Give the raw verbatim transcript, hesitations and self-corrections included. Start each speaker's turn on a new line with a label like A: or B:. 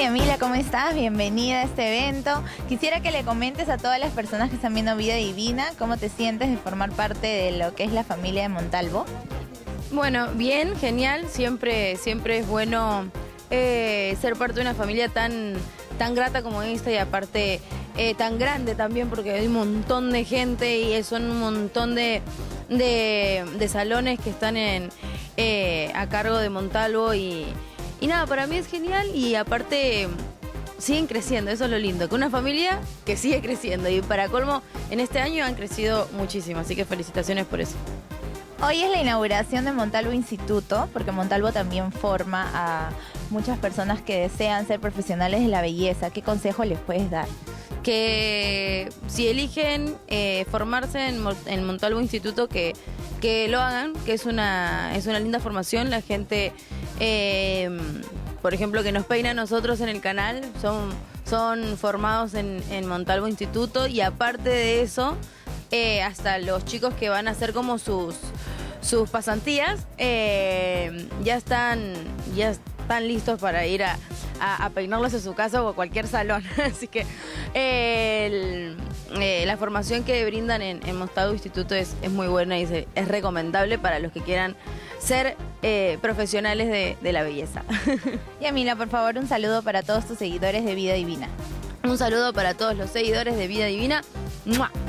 A: Yamila, ¿cómo estás? Bienvenida a este evento. Quisiera que le comentes a todas las personas que están viendo Vida Divina cómo te sientes de formar parte de lo que es la familia de Montalvo.
B: Bueno, bien, genial. Siempre, siempre es bueno eh, ser parte de una familia tan, tan grata como esta y aparte eh, tan grande también porque hay un montón de gente y son un montón de, de, de salones que están en, eh, a cargo de Montalvo y... Y nada, para mí es genial y aparte siguen creciendo, eso es lo lindo, que una familia que sigue creciendo y para colmo en este año han crecido muchísimo, así que felicitaciones por eso.
A: Hoy es la inauguración de Montalvo Instituto, porque Montalvo también forma a muchas personas que desean ser profesionales de la belleza. ¿Qué consejo les puedes dar?
B: Que si eligen eh, formarse en, en Montalvo Instituto, que, que lo hagan, que es una, es una linda formación. La gente, eh, por ejemplo, que nos peina a nosotros en el canal, son, son formados en, en Montalvo Instituto y aparte de eso, eh, hasta los chicos que van a hacer como sus, sus pasantías, eh, ya están, ya están listos para ir a... A, a peinarlos en su casa o a cualquier salón. Así que eh, el, eh, la formación que brindan en, en Montalvo Instituto es, es muy buena y se, es recomendable para los que quieran ser eh, profesionales de, de la belleza.
A: Yamila, por favor, un saludo para todos tus seguidores de Vida Divina.
B: Un saludo para todos los seguidores de Vida Divina. ¡Mua!